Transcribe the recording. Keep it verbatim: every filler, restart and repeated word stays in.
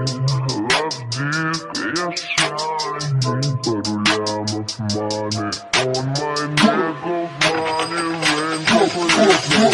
Love deep, you're shining. Parulam of money on my neck of money. Rain,